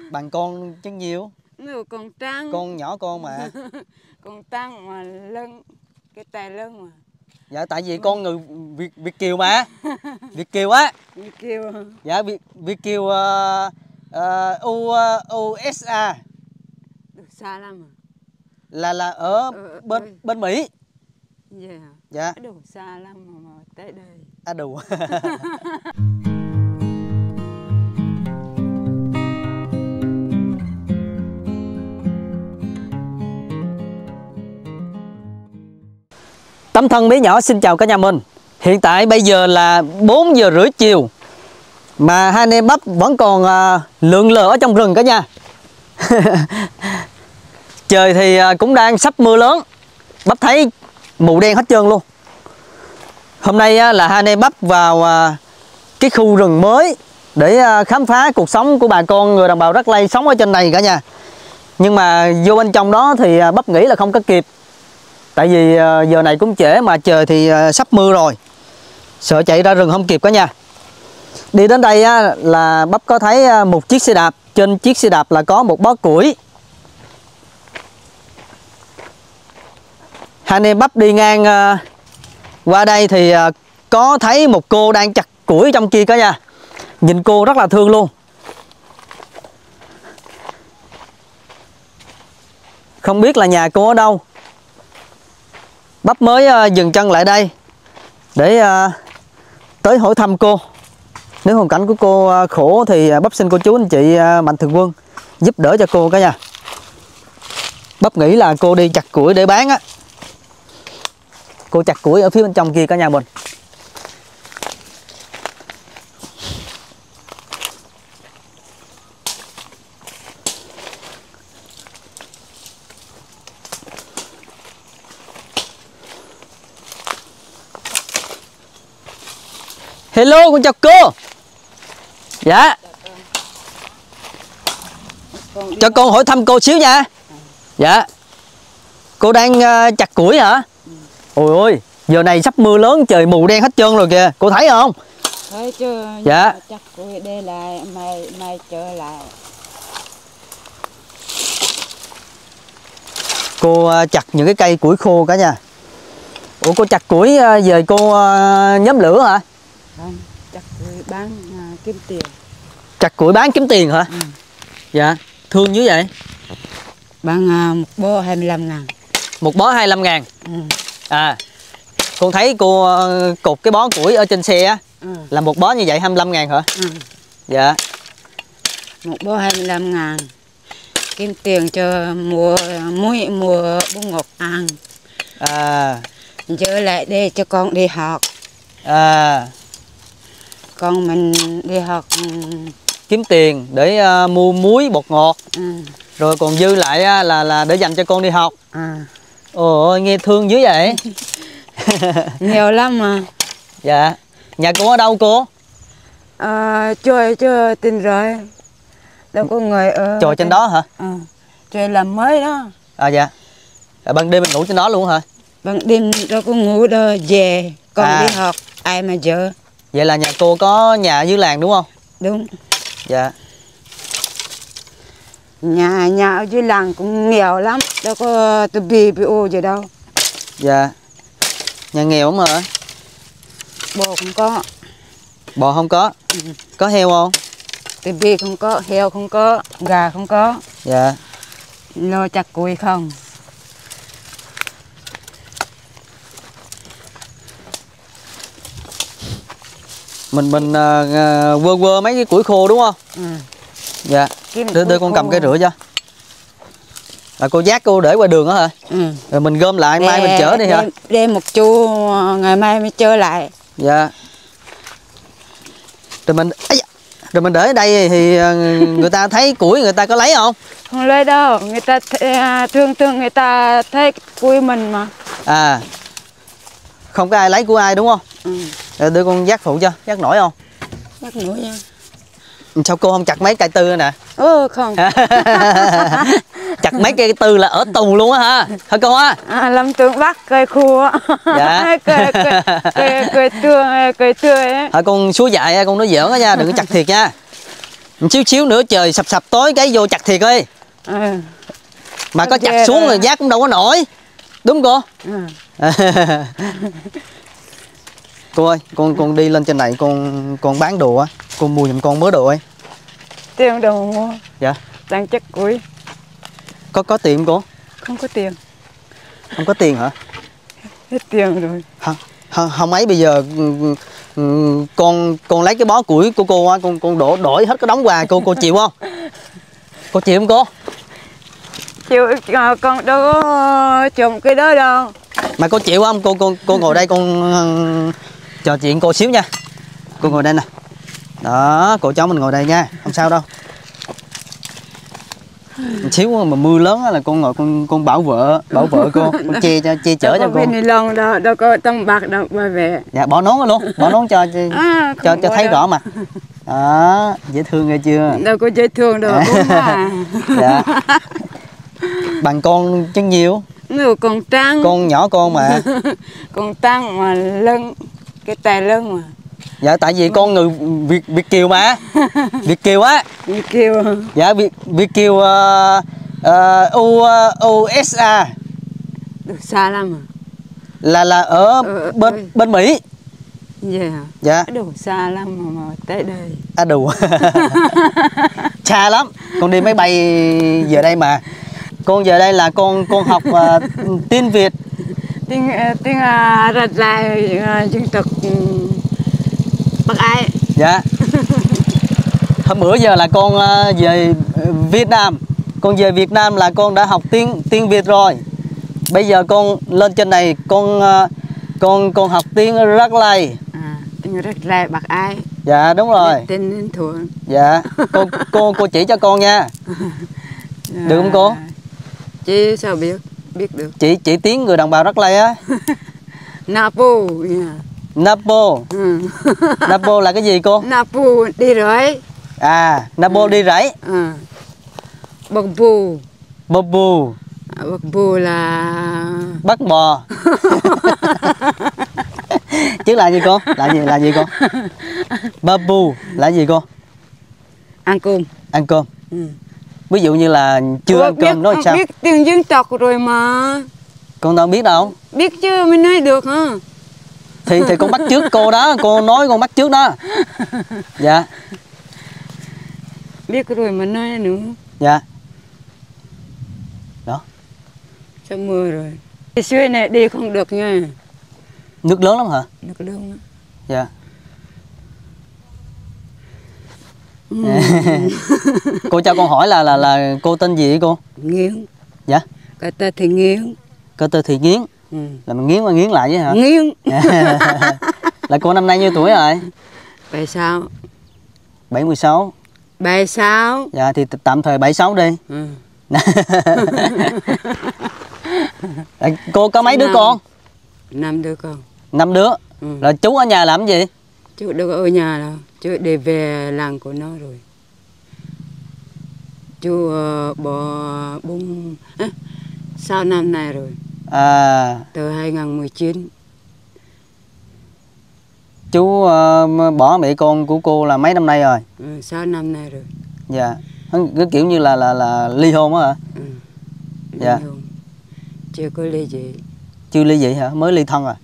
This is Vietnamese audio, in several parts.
Bằng con chứ nhiều. Con trắng. Con nhỏ con mà. Con trắng mà lưng, cái tay lưng mà. Dạ tại vì con người Việt kiều mà. Việt kiều á. Việt kiều. Dạ Việt kiều USA. Xa lắm à? Là ở bên Mỹ. Yeah. Dạ. Đủ xa lắm mà tới đây. À đủ. Tấm thân bé nhỏ xin chào cả nhà mình. Hiện tại bây giờ là 4 giờ rưỡi chiều mà hai anh em Bắp vẫn còn lượn lờ ở trong rừng cả nhà. Trời thì cũng đang sắp mưa lớn. Bắp thấy mù đen hết trơn luôn. Hôm nay là hai anh em Bắp vào cái khu rừng mới để khám phá cuộc sống của bà con người đồng bào Rắc Lây sống ở trên này cả nhà. Nhưng mà vô bên trong đó thì Bắp nghĩ là không có kịp. Tại vì giờ này cũng trễ mà trời thì sắp mưa rồi. Sợ chạy ra rừng không kịp cả nhà. Đi đến đây là Bắp có thấy một chiếc xe đạp. Trên chiếc xe đạp là có một bó củi. Hai anh em Bắp đi ngang qua đây thì có thấy một cô đang chặt củi trong kia cả nhà. Nhìn cô rất là thương luôn. Không biết là nhà cô ở đâu. Bắp mới dừng chân lại đây để tới hỏi thăm cô. Nếu hoàn cảnh của cô khổ thì Bắp xin cô chú anh chị mạnh thường quân giúp đỡ cho cô cả nhà. Bắp nghĩ là cô đi chặt củi để bán á. Cô chặt củi ở phía bên trong kia cả nhà mình. Hello, con chào cô. Dạ. Cho con hỏi thăm cô xíu nha. Dạ. Cô đang chặt củi hả? Ôi ôi, giờ này sắp mưa lớn trời mù đen hết trơn rồi kìa. Cô thấy không? Thấy chưa? Dạ. Chặt củi đây lại, mai trở lại. Cô chặt những cái cây củi khô cả nhà. Ủa cô chặt củi về cô nhóm lửa hả? Không, chặt củi bán kiếm tiền. Chặt củi bán kiếm tiền hả? Ừ. Dạ, thương như vậy. Bán một bó 25.000. Một bó 25.000. Ừ. À, con thấy cô cột cái bó củi ở trên xe á. Ừ. Là một bó như vậy 25.000 hả? Ừ. Dạ. Một bó 25.000. Kiếm tiền cho mua muối, mua bún ngọt ăn. À. Trở lại đây cho con đi học. À. Con mình đi học Kiếm tiền để mua muối bột ngọt. Ừ. Rồi còn dư lại là để dành cho con đi học. À. Ôi nghe thương dữ vậy. Nhiều lắm mà. Dạ. Nhà cô ở đâu cô? Chưa tin rồi. Đâu có người ở. Chùa trên đó hả? Trời làm mới đó. À dạ. Ban đêm mình ngủ trên đó luôn hả? Ban đêm đâu có ngủ đâu, về con đi học ai mà giờ. Vậy là nhà cô có nhà dưới làng đúng không? Đúng. Dạ. Nhà ở dưới làng cũng nghèo lắm, đâu có tụi BPO gì đâu. Dạ. Nhà nghèo không hả? Bò không có. Bò không có? Ừ. Có heo không? Tụi B không có, heo không có, gà không có. Dạ. Lo chặt củi không. Mình quơ mấy cái củi khô đúng không? Ừ. Dạ. Đưa con cầm cái rửa cho. Là cô dắt cô để qua đường đó hả? Ừ. Rồi mình gom lại mai mình chở đi hả? Đem một chu ngày mai mới chở lại. Dạ. Rồi mình để ở đây thì người ta thấy củi người ta có lấy không? Không lấy đâu, người ta thương người ta thấy củi mình mà. À. Không có ai lấy của ai đúng không? Ừ. Rồi đưa con dắt phụ cho, dắt nổi không? Dắt nổi nha. Sao cô không chặt mấy cây tư nè? Không. Chặt mấy cây tư là ở tù luôn á ha. Hả cô á? Lâm Tương Bắc cây khu á. Dạ. Cây tươi ấy. Hả con suối dại con nói giỡn á nha, đừng có chặt thiệt nha. Một xíu nữa trời sập sập tối cái vô chặt thiệt ơi. Mà có chặt xuống rồi vác cũng đâu có nổi. Đúng cô? Cô ơi, con đi lên trên này con bán đồ á, con mua giùm con mớ đồ ấy. Tiền đâu mua? Dạ. Đang chắc cuối. Có tiền không cô? Không có tiền. Không có tiền hả? Hết tiền rồi. Không ấy bây giờ con lấy cái bó củi của cô á, con đổi hết cái đống quà cô chịu không? Cô chịu không cô? Chịu, con đâu có trồng cái đó đâu. Mà cô chịu không? Cô ngồi đây con trò chuyện cô xíu nha. Cô ngồi đây nè. Đó, cô cháu mình ngồi đây nha, không sao đâu. Một xíu mà mưa lớn là con ngồi con bảo vợ cô, con che chở cho cô. Bên này lon đâu có tông bạc đâu mà về. Dạ bỏ nón luôn, bỏ nón cho thấy đâu rõ mặt. Đó, dễ thương nghe chưa? Đâu có dễ thương đâu, mà. Dạ. Bằng con chân nhiều. Người còn trắng. Con nhỏ con mà. Còn trắng mà lưng, cái tay lưng mà. Dạ tại vì con người Việt kiều mà. Việt kiều á. Việt kiều. Dạ Việt kiều USA. Được xa lắm à? Là ở bên Mỹ. Yeah. Dạ. Đủ xa lắm mà tới đây. Đủ. Xa lắm. Con đi máy bay về đây mà. Con về đây là con học tiếng Việt. Tiếng rất là dân tộc Bắc Ái. Dạ. Hôm bữa giờ là con về Việt Nam. Con về Việt Nam là con đã học tiếng Việt rồi. Bây giờ con lên trên này con học tiếng Rắc Lây. Tiếng Rắc Lây Bắc Ái. Dạ đúng rồi. Tên Ninh Thuận. Dạ. Cô chỉ cho con nha. Được không cô? Chị sao biết được. Chỉ tiếng người đồng bào Rắc Lây á. Napo. Napo. Napo là cái gì cô? Napo đi rẫy. Napo đi rẫy. Bậc bù. Bậc bù. Bậc bù là bắt bò. Chứ là gì cô? Là gì cô? Bậc bù là gì cô? Ăn cơm. Ăn cơm. Ví dụ như là chưa ăn cơm nói sao? Biết tiếng dân tộc rồi mà. Con đâu biết đâu. Biết chứ mới nói được hả? Thì con bắt trước cô đó, cô nói con bắt trước đó. Dạ. Biết rồi mà nói nữa. Dạ. Đó. Sắp mưa rồi. Cái suối này đi không được nha. Nước lớn lắm hả? Nước lớn lắm. Dạ. Cô cho con hỏi là cô tên gì vậy cô? Nghiến. Dạ. Cái tên thì Nghiến. Cái tên thì Nghiến. Là mình nghiến qua nghiến lại vậy hả? Nghiến. Là cô năm nay nhiêu tuổi rồi? 76. 76. 76. Dạ thì tạm thời 76 đi. Cô có mấy đứa con? 5 đứa con. 5 đứa. Rồi chú ở nhà làm cái gì? Chú đâu ở nhà đâu, chú đi về làng của nó rồi. Chú bỏ 6 năm nay rồi. Từ 2019. Chú bỏ mẹ con của cô là mấy năm nay rồi? 6 năm nay rồi. Dạ. Cái kiểu như là ly hôn á hả? Dạ. Ly hôn. Chưa có ly dị. Chưa ly dị hả? Mới ly thân à?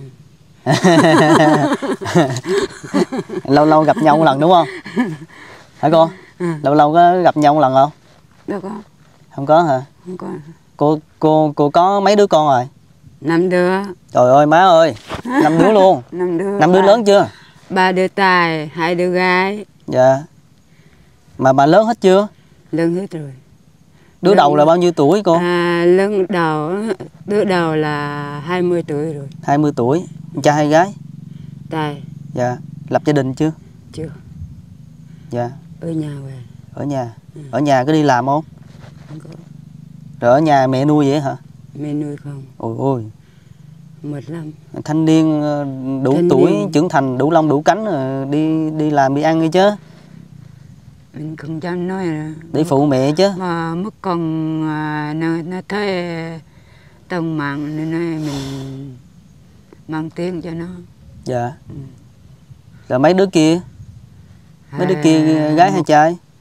Lâu gặp nhau một lần đúng không? Hả cô? Lâu có gặp nhau một lần không? Đâu có. Không có hả? Không có. Cô có mấy đứa con rồi? 5 đứa. Trời ơi má ơi, 5 đứa luôn. 5 đứa lớn chưa? 3 đứa trai, 2 đứa gái. Dạ. Mà bà lớn hết chưa? Lớn hết rồi. Đứa đầu là bao nhiêu tuổi cô? Đứa đầu là 20 tuổi rồi. 20 tuổi. Trai hay gái? Trai. Dạ. Lập gia đình chưa? Chưa. Dạ. Ở nhà về. Ở nhà. Ở nhà có đi làm không? Không có. Rồi ở nhà mẹ nuôi vậy hả? Mẹ nuôi không. Ôi. Mệt lắm. Thanh niên đủ tuổi trưởng thành đủ lông đủ cánh rồi đi làm đi ăn đi chứ. Mình không dám nói là để phụ mẹ chứ. Mà mất con nó thấy tông mạng nên nói mình mang tiếng cho nó. Dạ. Rồi mấy đứa kia? Mấy đứa kia gái hay trai?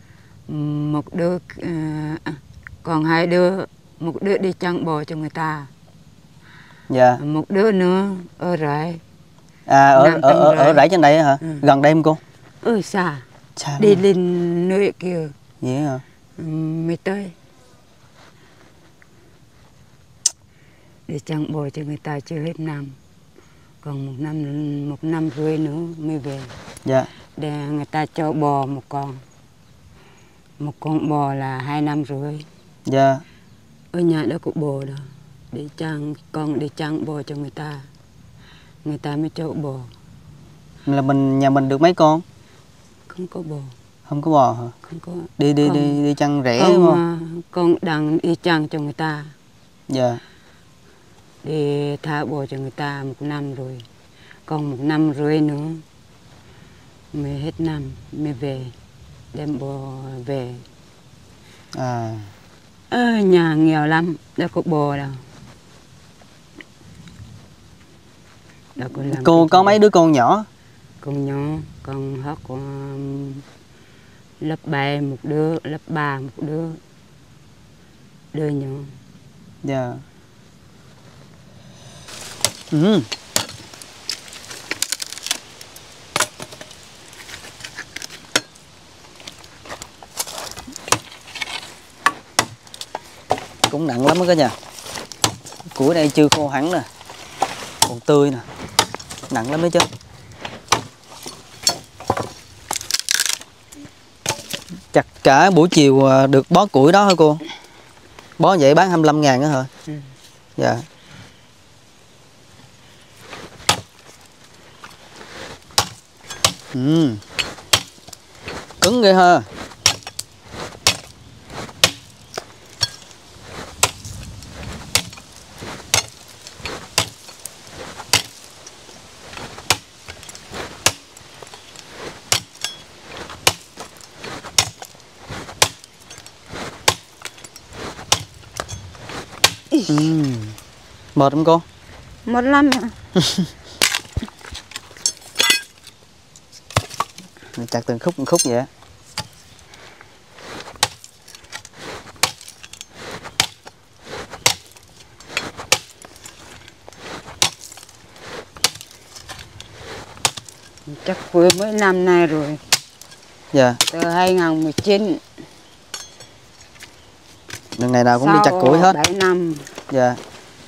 một đứa còn hai đứa, một đứa đi chăn bò cho người ta, Dạ. một đứa nữa ở rẫy. À, ở rẫy trên đây hả? Ừ. Gần đây không cô? Xa. Xa Đi lắm. lên nơi kia. Vậy hả? Mới tới. Đi chăn bò cho người ta chưa hết năm. Còn một năm rưỡi nữa mới về. Dạ. Để người ta cho bò một con. Một con bò là 2 năm rưỡi. Dạ. Ở nhà đó có bò đó. Con đi chăn bò cho người ta mới cho bò. Là nhà mình được mấy con? Không có bò. Không có bò hả? Không có. Đi chăn rẻ đúng không? Con đang đi chăn cho người ta. Dạ. Đi thả bò cho người ta 1 năm rồi. Còn 1 năm rưỡi nữa mới hết năm mới về, đem bò về. À. Nhà nghèo lắm, đâu có bò đâu. Cô có mấy đứa con nhỏ? Con nhỏ, con học lớp 7 một đứa, lớp 3 một đứa. Đứa nhỏ. Dạ. Ừ. Cũng nặng lắm đó cả nhà. Củi đây chưa khô hẳn nè, còn tươi nè, nặng lắm đấy chứ. Chặt cả buổi chiều được bó củi đó hả cô? Bó vậy bán 25.000 đó hả? Ừ. Dạ. Cứng ghê ha. Mệt không cô? Mệt lắm. Chặt từng khúc vậy. Chắc cuối mấy năm nay rồi. Dạ. Từ 2019. Lần này nào cũng đi chặt củi hết. 7 năm. Dạ.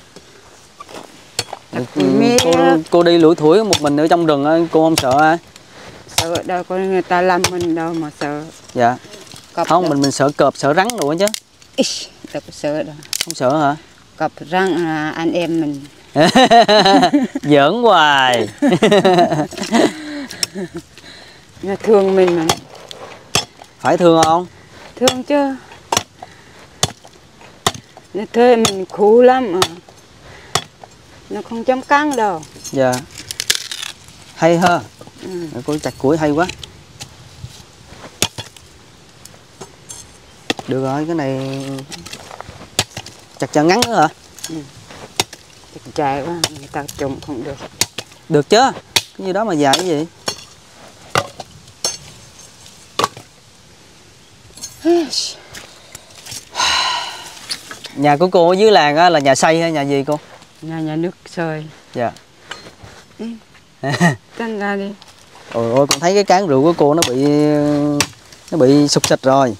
Cô đi lủi thủi một mình ở trong rừng cô không sợ hả? Sợ đâu có người ta làm mình đâu mà sợ. Dạ. Cọp Không, đâu. mình sợ cọp, sợ rắn rồi chứ. Đâu có sợ đâu. Không sợ hả? Cọp rắn là anh em mình. Giỡn hoài. Nó thương mình mà. Phải thương không? Thương chứ. Nó thuê mình khổ lắm mà. Nó không dám cắn đâu. Dạ. Hay ha. Cô chặt củi hay quá. Được rồi, cái này chặt cho ngắn nữa hả? Chặt dài quá, người ta trồng không được. Được chứ. Cái như đó mà dài cái gì? Nhà của cô ở dưới làng á, là nhà xây hay nhà gì cô? Nhà nước sơi. Dạ. Căng ra đi. Ôi ôi, con thấy cái cán rượu của cô nó bị sụp xịt rồi.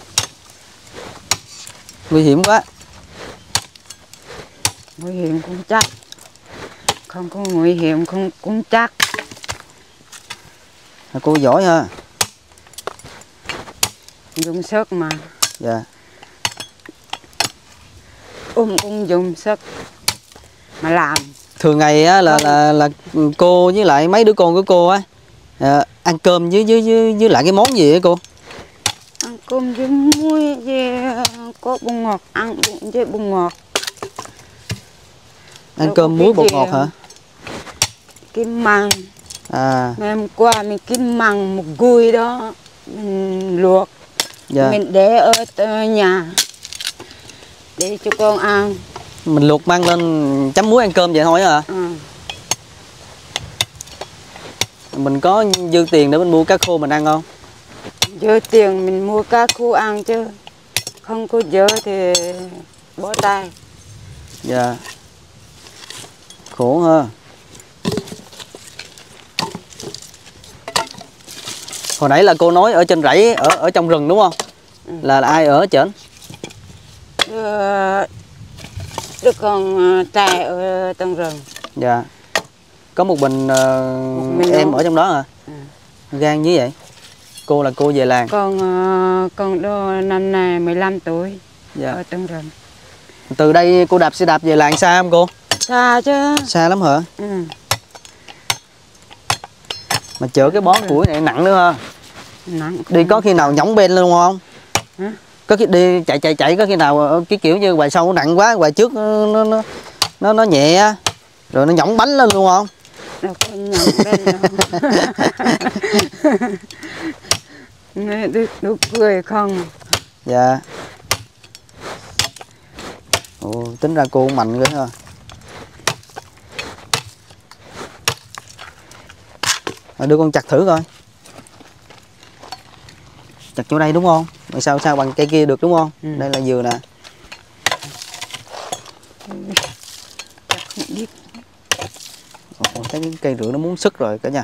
Nguy hiểm quá. Nguy hiểm cũng chắc. Không có nguy hiểm không cũng chắc. Cô giỏi ha. Dùng sức mà. Dạ. Cũng dùng sức mà làm. Thường ngày á là cô với lại mấy đứa con của cô á ăn cơm với lại cái món gì á cô? Ăn cơm với muối với có bông ngọt, ăn với bông ngọt. Ăn cơm muối bột ngọt hả? Kim măng. À. Ngày hôm qua mình kim măng một gùi đó mình luộc. Dạ. Mình để ở nhà để cho con ăn. Mình luộc mang lên chấm muối ăn cơm vậy thôi hả? Ừ. Mình có dư tiền để mình mua cá khô mình ăn không? Dơ tiền mình mua cá khô ăn chứ. Không có dơ thì bó tay. Dạ. Khổ ha. Hồi nãy là cô nói ở trên rẫy, ở trong rừng đúng không? Ừ. Là ai ở trên? Đứa con trai ở trong rừng. Dạ. Có một mình em ở trong đó hả? Ừ. Gan như vậy. Cô là cô về làng. Con đó năm nay 15 tuổi. Dạ. Ở trong rừng. Từ đây cô đạp xe đạp về làng xa không cô? Xa chứ. Xa lắm hả? Ừ. Mà chở cái bó củi này nặng nữa ha. Nặng. Đi có khi nào nhõng bên luôn không? Hả? Có khi đi chạy có khi nào cái kiểu như hoài sau nó nặng quá, hoài trước nó nhẹ rồi nó nhõng bánh lên luôn không? Đâu có nhõng bên đâu. Nghe được cười không? Dạ. Ồ, tính ra cô cũng mạnh ghê ha. Đưa con chặt thử coi. Chặt chỗ đây đúng không? Rồi sao bằng cây kia được đúng không? Ừ. Đây là dừa nè. Chắc không biết. Ồ, thấy cái cây rửa nó muốn sức rồi cả nhà.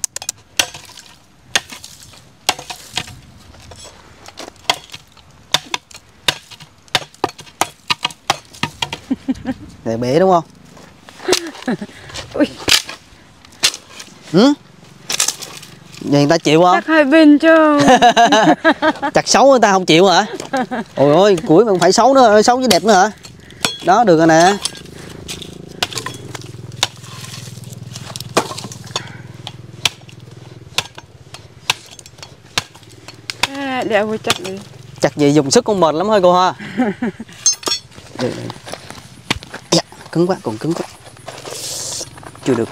Để bể đúng không? Ui. Ừ? Vậy người ta chịu không? Chắc hai bên chứ. Chặt xấu người ta không chịu hả? Ôi ôi, củi mà không phải xấu nữa, xấu với đẹp nữa hả? Đó, được rồi nè. Đeo chắc đi. Chặt gì dùng sức con mệt lắm thôi cô ha. Được. Dạ, cứng quá, còn cứng quá. Chưa được.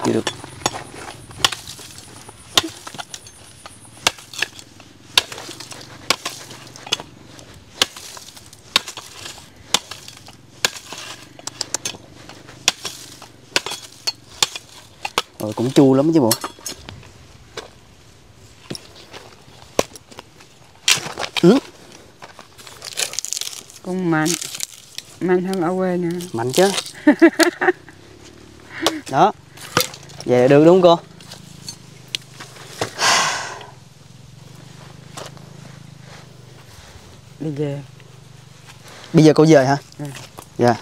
Rồi cũng chua lắm chứ bộ. Ừ. Cũng mạnh hơn ở quê nữa. Mạnh chứ. Đó. Vậy được đúng không cô? Đi về. Bây giờ cô về hả? Ừ. Dạ.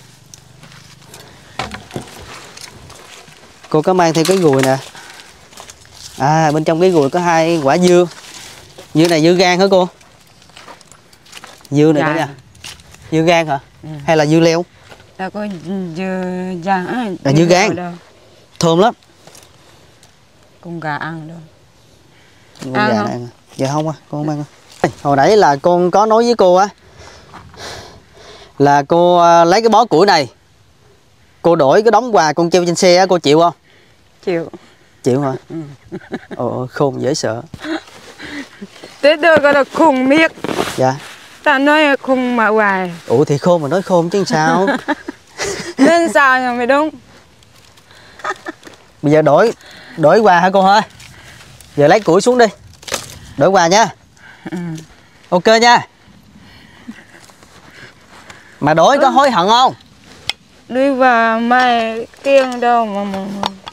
Cô có mang theo cái gùi nè. À, bên trong cái gùi có 2 quả dưa. Dưa này dưa gan hả cô? Dưa này đó nha. Dưa gan hả? Ừ. Hay là dưa leo? Tao có dưa gan. Là dưa gan. Thơm lắm. Con gà ăn đâu. Con gà này ăn. Dạ không con không ăn. Hồi nãy là con có nói với cô á, là cô lấy cái bó củi này, cô đổi cái đống quà con treo trên xe á, cô chịu không? Chịu. Chịu hả? Ừ. Ồ, khôn dễ sợ. Tết đâu có được khùng miết. Dạ. Ta nói khùng mà hoài. Ủa thì khôn mà nói khôn chứ sao? Nên sao nhỉ mày đúng. Bây giờ đổi quà hả cô hả? Giờ lấy củi xuống đi. Đổi quà nha. Ừ. Ok nha. Mà đổi có hối hận không? Đi vào mày kiêng đâu mà.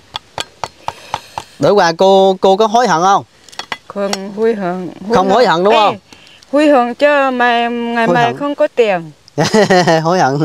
Đổi quà cô có hối hận không? Không hối hận. Không hối hận đúng không? Hối hận chứ mày ngày Hối mai hận. không có tiền. Hối hận.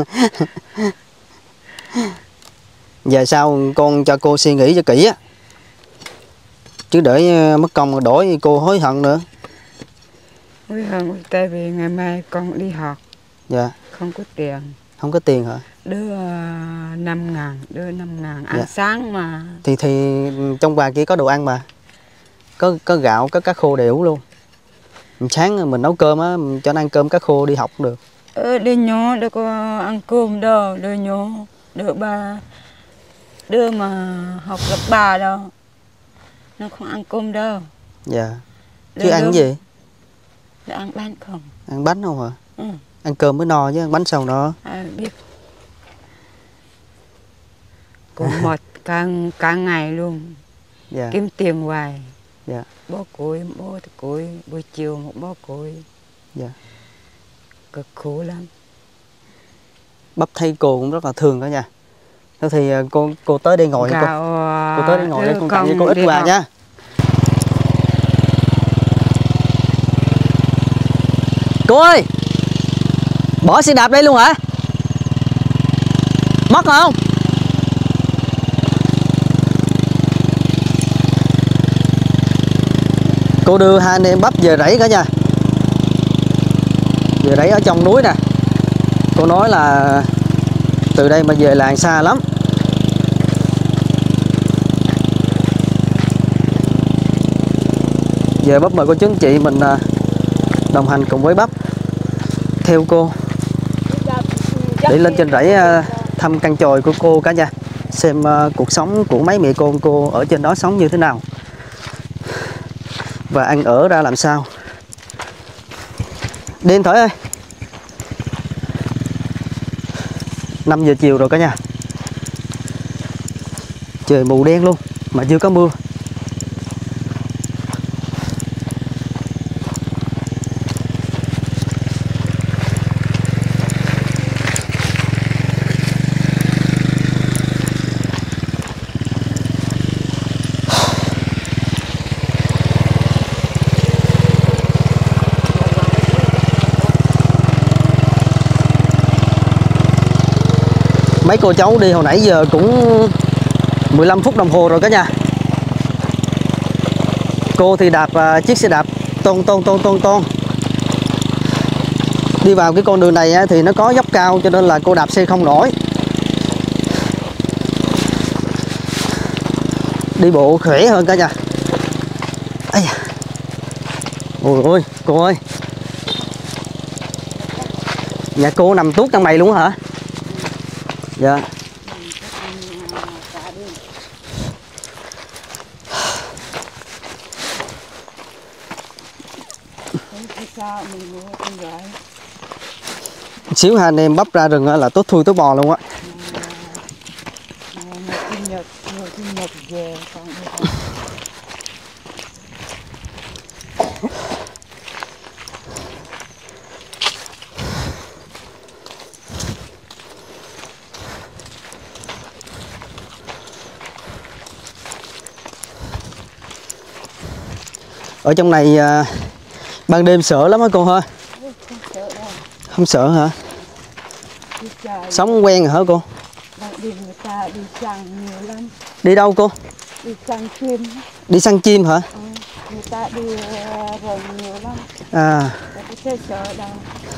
Giờ sao con cho cô suy nghĩ cho kỹ á. Chứ để mất công mà đổi cô hối hận nữa. Hối hận tại vì ngày mai con đi học. Dạ. Không có tiền. Không có tiền hả? Đưa 5.000, đưa 5.000 ăn Dạ. sáng mà. Thì trong quà kia có đồ ăn mà. Có gạo, có cá khô đều luôn. Sáng mình nấu cơm á, cho nó ăn cơm cá khô đi học cũng được. Đứa nhỏ đâu có ăn cơm đâu, đứa nhỏ, đứa mà học lớp 3 đâu. Nó không ăn cơm đâu. Dạ. Chứ ăn cái gì? Nó ăn bánh không. Ăn bánh không hả? Ừ. Ăn cơm mới no chứ ăn bánh sao no. Biết. Cũng một cả ngày luôn. Dạ. Kiếm tiền hoài. Dạ. Bó củi, bó củi, buổi chiều một bó củi. Dạ. Cực khổ lắm. Bắp thay cô cũng rất là thương cả nhà. Thế thì cô tới đây ngồi Gạo, cô tới đây ngồi đây con tặng cho cô ít quà nha. Cô ơi, bỏ xe đạp đây luôn hả? Mất không? Cô đưa hai anh em bắp về rẫy cả nhà. Về rẫy ở trong núi nè. Cô nói là từ đây mà về làng xa lắm. Giờ bắp mời cô chú anh chị mình đồng hành cùng với bắp theo cô để lên trên rẫy thăm căn chòi của cô cả nhà, xem cuộc sống của mấy mẹ con cô ở trên đó sống như thế nào và ăn ở ra làm sao. Đêm Thổi ơi, 5 giờ chiều rồi cả nhà, trời mù đen luôn mà chưa có mưa. Mấy cô cháu đi hồi nãy giờ cũng 15 phút đồng hồ rồi cả nhà. Cô thì đạp chiếc xe đạp ton. Đi vào cái con đường này thì nó có dốc cao cho nên là cô đạp xe không nổi. Đi bộ khỏe hơn cả nhà. Ây da. Ôi ôi, cô ơi. Nhà cô nằm tuốt trong mày luôn hả? Dạ. Xíu hai anh em bắp ra rừng là tốt thui tốt bò luôn á. Ở trong này ban đêm sợ lắm á cô hả? Không sợ hả? Sống quen rồi hả cô? Đi người ta đi săn nhiều lắm. Đi đâu cô? Đi săn chim. Đi săn chim hả? Người ta đi rừng nhiều lắm. À. Tôi sợ đâu.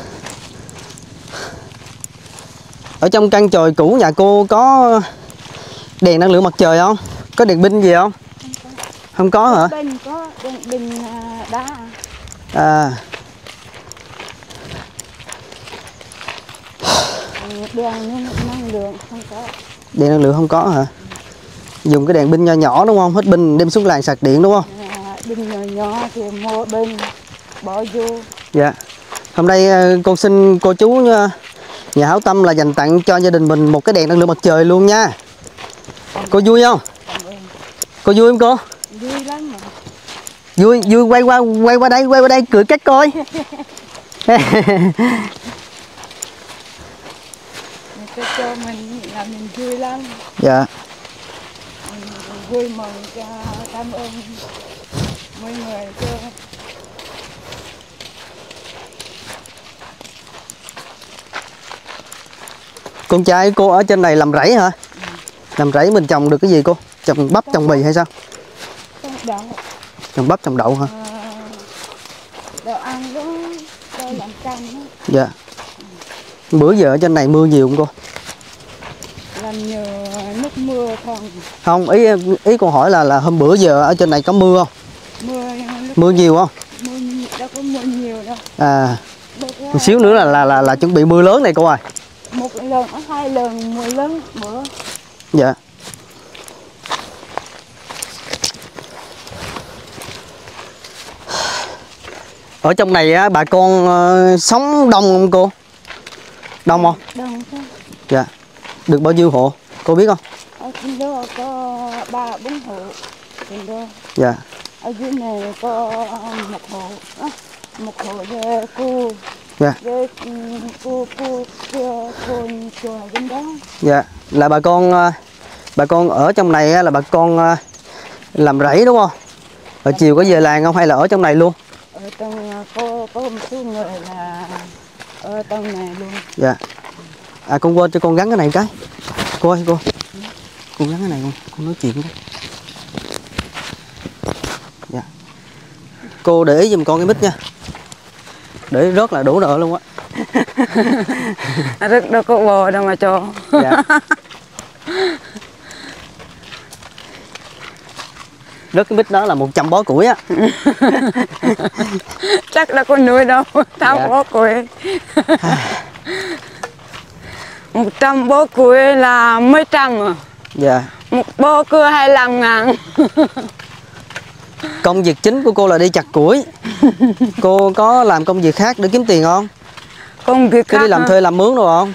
Ở trong căn chòi cũ nhà cô có đèn năng lượng mặt trời không? Có đèn pin gì không? Không có hả? Bên có đèn pin đá. À. Đèn năng lượng không có. Đèn năng lượng không có hả? Dùng cái đèn pin nhỏ nhỏ đúng không? Hết pin đem xuống làng sạc điện đúng không? Pin nhỏ nhỏ thì mua pin bỏ vô. Dạ. Hôm nay con xin cô chú nhà hảo tâm là dành tặng cho gia đình mình một cái đèn năng lượng mặt trời luôn nha. Cô vui không? Cô vui không cô? Vui lắm mà. Vui quay qua đây cười cách coi. Người ta cho mình là mình vui lắm. Dạ. Mình vui mừng, cảm ơn mọi người cho. Con trai cô ở trên này làm rẫy hả? Làm rẫy mình trồng được cái gì cô? Trồng bắp trồng mì hay sao? Trồng đậu. Trồng bắp trồng đậu hả? Đậu ăn đó, cho làm canh đó. Dạ. Bữa giờ ở trên này mưa nhiều không cô? Làm nhờ nước mưa không. Không, ý cô hỏi là hôm bữa giờ ở trên này có mưa không? Mưa nhiều không? Mưa đâu có mưa nhiều đâu. À. Một xíu nữa là chuẩn bị mưa lớn này cô ơi. Một lần, 2 lần mưa lớn bữa. Dạ. Ở trong này á, bà con sống đông không cô? Đông không? Đông chứ. Dạ. Được bao nhiêu hộ? Cô biết không? Ở trên đó có 3-4 hộ. Trên đó. Dạ. Ở dưới này có một hộ với cô. Dạ. Với cô chùa bên đó. Dạ, là bà con ở trong này á, là bà con làm rẫy đúng không? Rồi chiều có về làng không hay là ở trong này luôn? Ở trong có một số người là ở trong này luôn. Dạ. À con quên cho con gắn cái này cái. Cô ơi cô. Con gắn cái này con nói chuyện cái. Dạ. Cô để ý giùm con cái mic nha. Để rớt là đủ nợ luôn á. Rất đâu có bò đâu mà cho. Dạ. Rớt cái mic đó là 100 bó củi á. Chắc là con nuôi đâu, tao Dạ. bó củi. 100 bó củi là mấy trăm à. Dạ. Một bó cưa 25.000. Công việc chính của cô là đi chặt củi. Cô có làm công việc khác để kiếm tiền không? Công việc Cứ khác đi làm thuê làm mướn đúng không?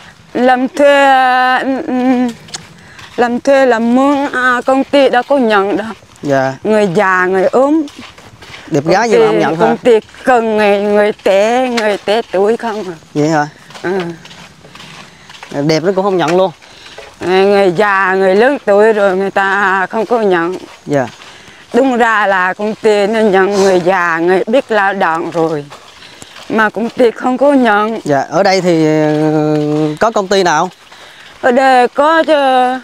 Làm thuê làm mướn, công ty đã có nhận đâu. Dạ. Người già, người ốm. Đẹp gái gì mà không nhận hả? Công ty cần người trẻ tuổi không à. Vậy hả? Ừ. Đẹp nó cũng không nhận luôn. Người già, người lớn tuổi rồi người ta không có nhận. Dạ. Đúng ra là công ty nó nhận người già, người biết lao động rồi. Mà công ty không có nhận. Dạ, ở đây thì có công ty nào? Ở đây có chứ.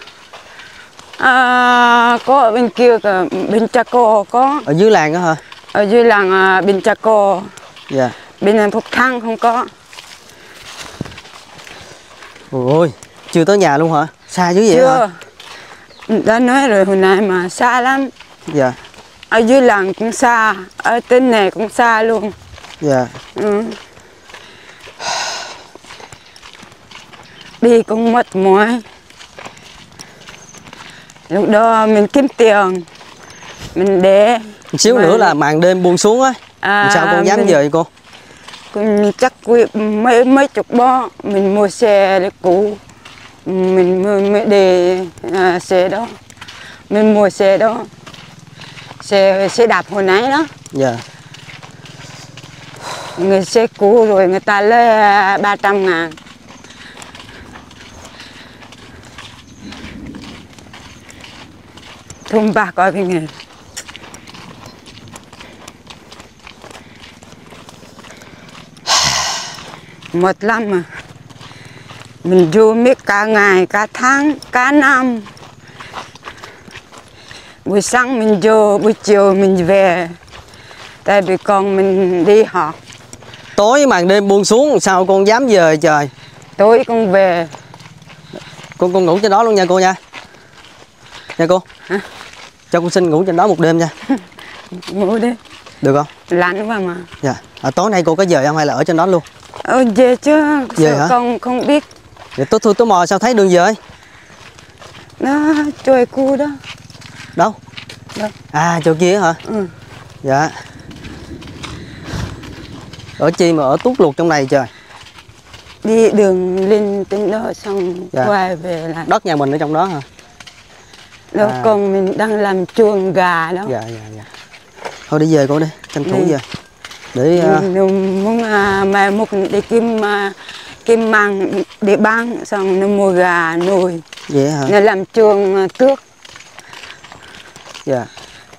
Có ở bên kia, bên Chaco có. Ở dưới làng đó hả? Ở dưới làng bên Chaco. Dạ. Bên Phúc Thăng không có. Ôi, chưa tới nhà luôn hả? Xa dữ vậy hả? Chưa. Đã nói rồi hồi nãy mà xa lắm. Dạ. Ở dưới làng cũng xa, ở trên này cũng xa luôn. Dạ. Ừ. Đi cũng mệt mỏi. Lúc đó mình kiếm tiền, mình để. Một xíu nữa là màn đêm buông xuống á. Sao con dám về cô? Mình chắc mấy chục bó, mình mua xe để cũ. Mình mới để xe đó. Mình mua xe đó. Xe đạp hồi nãy đó. Dạ. Người xe cũ rồi người ta lấy 300.000. Thùng bạc coi cái nghề. Mệt lắm mà. Mình vô biết cả ngày, cả tháng, cả năm. Buổi sáng mình vô, buổi chiều mình về. Tại vì con mình đi học. Tối màn đêm buông xuống sao con dám về trời? Tối con về. Con ngủ trên đó luôn nha cô nha. Nha cô. Hả? Cho con xin ngủ trên đó một đêm nha. Ngủ đi. Được không? Lạnh quá mà. Dạ. Tối nay cô có về không hay là ở trên đó luôn? Về chứ. Về hả? Con không biết. Vậy tôi mò sao thấy đường về? Nó trôi cu đó. Đâu? Đó. À chỗ kia hả? Ừ. Dạ. Ở chi mà ở tuốt luộc trong này trời. Đi đường lên trên đó xong Dạ. quay về lại. Đất nhà mình ở trong đó hả? Đó con mình đang làm chuồng gà đó. Dạ. Thôi đi về cô đi, tranh thủ về. Để muốn mai mốt đi kim măng để bán xong nó mua gà nuôi. vậy hả? Nó làm chuồng tước. Dạ.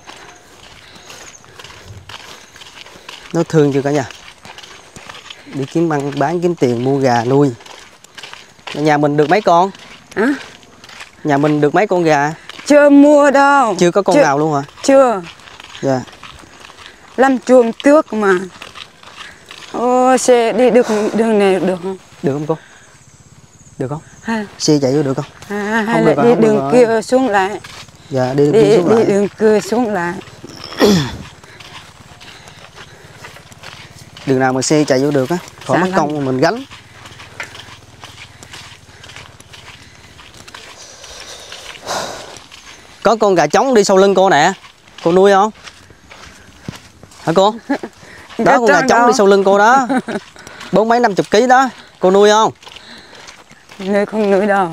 Nó thương chưa cả nhà? Đi kiếm măng bán kiếm tiền mua gà nuôi. Nhà mình được mấy con? Hả? Nhà mình được mấy con gà? Chưa mua đâu. Chưa có con nào luôn hả? Chưa. Dạ. Làm chuồng tước mà. Xe đi được đường này được không? Được không cô? Được không? Ha. Xe chạy vô được không? Hay là đi đường kia xuống lại. Dạ đi đường kia xuống lại. Đi đường kia xuống lại. Đường nào mà xe chạy vô được á, khỏi mất công mà mình gánh. Có con gà trống đi sau lưng cô nè. Cô nuôi không? Hả cô? Đó con gà trống đi sau lưng cô đó. 40 mấy 50 kg đó. Cô nuôi không? Nuôi không nuôi đâu.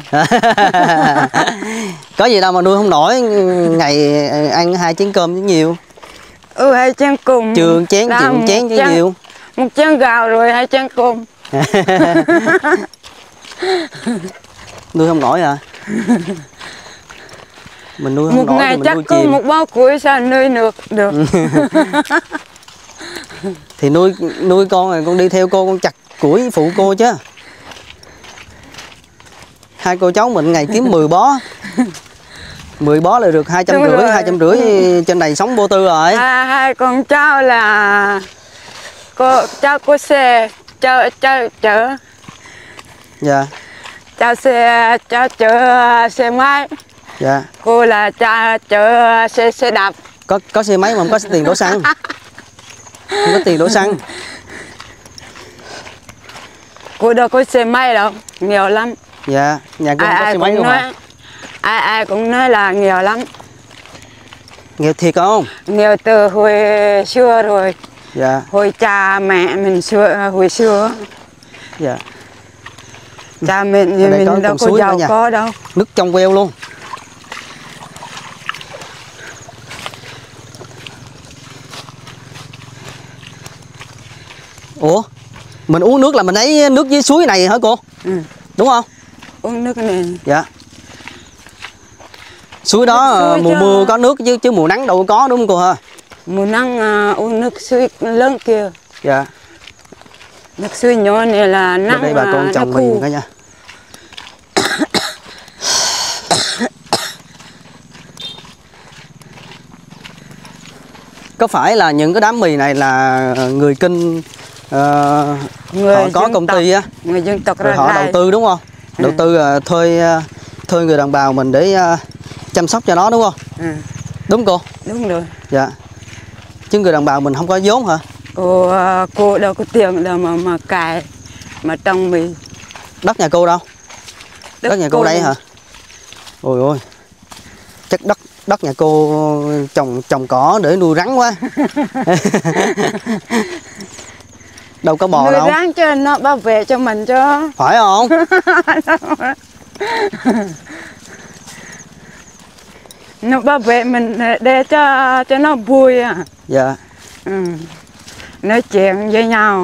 Có gì đâu mà nuôi không nổi. Ngày ăn 2 chén cơm chứ nhiều. 2 chén cùng. Chưa chén chịu chén chứ nhiều. 1 chén gạo rồi 2 chén cùng. Nuôi không nổi à? Mình nuôi không một nổi ngày thì mình chắc nuôi có chìm. 1 bao củi sao nuôi được. Thì nuôi con này con đi theo cô, con chặt củi phụ cô chứ. Hai cô cháu mình ngày kiếm 10 bó. 10 bó là được 250, 250 trên này sống vô tư rồi. Hai con cháu là cháu có xe chở. Dạ. Cháu chở xe máy. Dạ. Cô là chở xe đạp. Có xe máy mà không có tiền đổ xăng. Không có tiền đổ xăng. Cô đâu có xe máy đâu, nghèo lắm. Dạ, nhà cô không có xe máy đâu hả? Ai cũng nói là nghèo lắm. Nghèo thiệt không? Nghèo từ hồi xưa rồi. Dạ. Hồi cha mẹ mình hồi xưa. Dạ. Cha mình đâu có giàu có đâu. Nước trong veo luôn. Ủa, mình uống nước là mình lấy nước dưới suối này hả cô? Ừ. Đúng không? Uống nước này. Dạ. Suối đó mùa mưa có nước chứ mùa nắng đâu có, đúng không cô hả? Mùa nắng uống nước suối lớn kia. Dạ. Nước suối nhỏ này là nắng. Đây bà con chồng mình cả nha. Có phải là những cái đám mì này là người Kinh họ có công ty á, người dân tộc rồi họ đầu tư đúng không? Đầu tư thuê người đồng bào mình để chăm sóc cho nó đúng không? Đúng cô? Đúng rồi. Dạ. Chứ người đồng bào mình không có vốn hả? Cô đâu có tiền đâu mà cài mà trồng mì. Đất nhà cô đâu? Đất nhà cô đây hả? Ôi ôi. Chắc đất nhà cô trồng cỏ để nuôi rắn quá. Đâu có bò đâu. Nuôi rắn cho nó bảo vệ cho mình cho. Phải không? Nó bảo vệ mình để cho nó vui à. Dạ. Nói chuyện với nhau.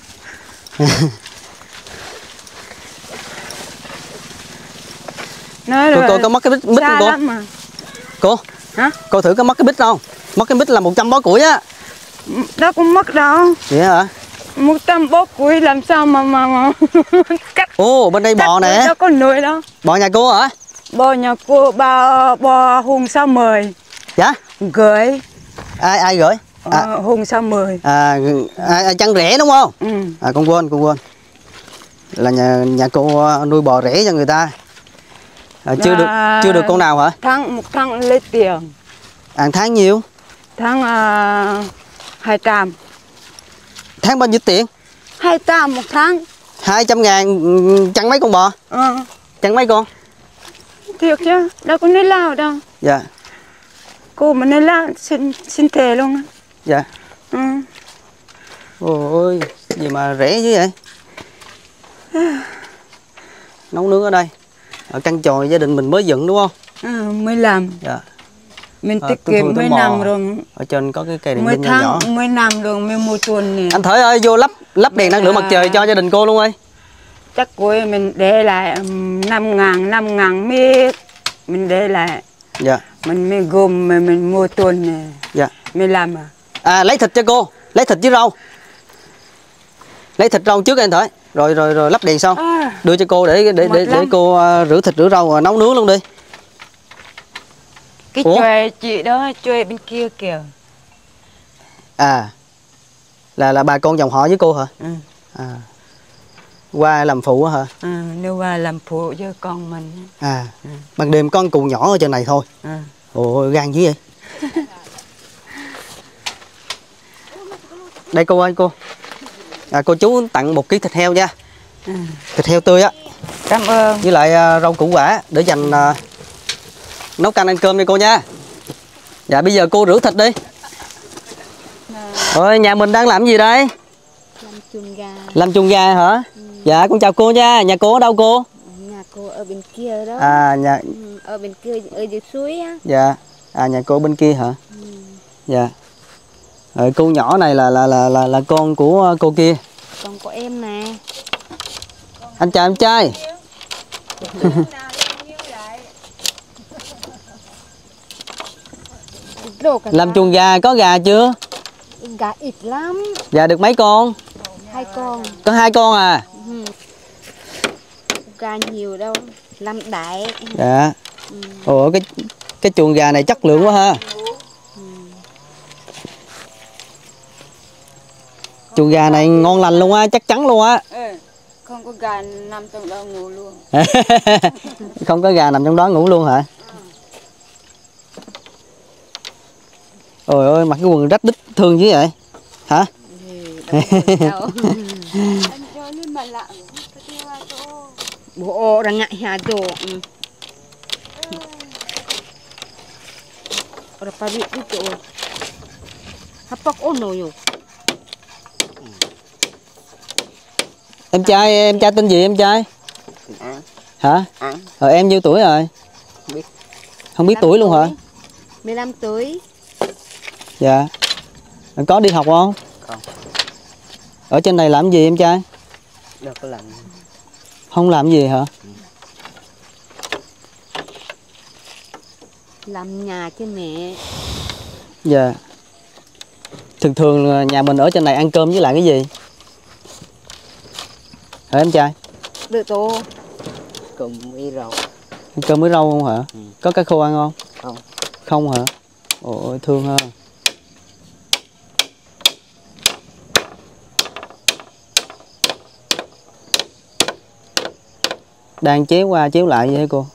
Nói cô có mất cái bít không cô? Mà. Cô? Hả? Cô thử có mất cái bít không? Mất cái bít là 100 bó củi á. Đó cũng mất đâu. Vậy hả? 100 bó củi làm sao mà cắt. Ồ, bên đây bò nè. Đâu có nuôi đâu. Bò nhà cô hả? Bò nhà cô bò Hùng 60. Dạ? Gửi. Ai gửi? Hùng 60. Chăn rẻ đúng không? Ừ. Con quên. Là nhà cô nuôi bò rẻ cho người ta. Chưa được con nào hả? Một tháng lấy tiền. Tháng nhiêu? Tháng 200. Tháng bao nhiêu tiền? 200 một tháng. 200.000 chăn mấy con bò? Chăn mấy con? Thiệt chứ, đâu có nơi lao đâu. Dạ. Cô mà nơi lao xin thề luôn á. Dạ. Ôi, gì mà rẻ dữ vậy? Nấu nướng ở đây. Ở căn chòi gia đình mình mới dựng đúng không? Mới làm. Dạ. Mình tiết kiệm mấy năm rồi. Ở trên có cái cây điện pin nhỏ nhỏ. Mấy năm rồi, mới mua tuần nè. Anh Thới ơi, vô lắp đèn năng lượng mặt trời cho gia đình cô luôn ơi. Chắc cuối mình để lại 5.000 mét. Mình để lại. Dạ. Mình gồm mình mua tuần nè. Dạ. Mình làm à? Lấy thịt cho cô, lấy thịt với rau. Lấy thịt rau trước anh Thới, rồi lắp đèn sau. Đưa cho cô để cô rửa thịt rửa rau nấu nướng luôn đi. Cái chòe chị đó, chòe bên kia kìa. Là bà con dòng họ với cô hả? Qua làm phụ hả? Nếu qua làm phụ với con mình. Ban đêm có con cừu nhỏ ở trên này thôi. Ôi gan dữ vậy. Đây cô ơi cô. Cô chú tặng 1 kg thịt heo nha. Thịt heo tươi á. Cảm ơn. Với lại rau củ quả để dành nấu canh ăn cơm đi cô nha. Dạ bây giờ cô rửa thịt đi. Ôi nhà mình đang làm gì đây? Làm chuồng gà. Làm chuồng gà hả? Dạ con chào cô nha. Nhà cô ở đâu cô? Nhà cô ở bên kia đó. Nhà ở bên kia ở dưới suối á. Dạ. Nhà cô bên kia hả? Dạ. Rồi cô nhỏ này là con của cô kia. Con của em nè. Anh chào em trai. Làm chuồng gà có gà chưa? Gà ít lắm. Gà được mấy con? 2 con. Có 2 con à? Ừ. Gà nhiều đâu, làm đại. Dạ. Ủa cái chuồng gà này chất lượng quá ha. Chuồng gà này ngon lành luôn á, chắc chắn luôn á. Không có gà nằm trong đó ngủ luôn. Không có gà nằm trong đó ngủ luôn hả? Ôi ơi, mặc cái quần rách đít thương chứ vậy? Hả? Bộ ra ngại hà đồ. Ora pari itu. Hapak ono yo. Em trai tên gì em trai? Hả? Em nhiêu tuổi rồi? Không biết tuổi luôn hả? 15 tuổi. Dạ. Có đi học không? Không. Ở trên này làm gì em trai? Đâu có làm. Không làm gì hả? Làm nhà cho mẹ. Dạ. Thường nhà mình ở trên này ăn cơm với lại cái gì? Hả em trai? Được tô. Cùng với rau. Ăn cơm với rau không hả? Có cá khô ăn không? Không. Không hả? Ôi thương ha. Đang chéo qua chéo lại vậy hả cô?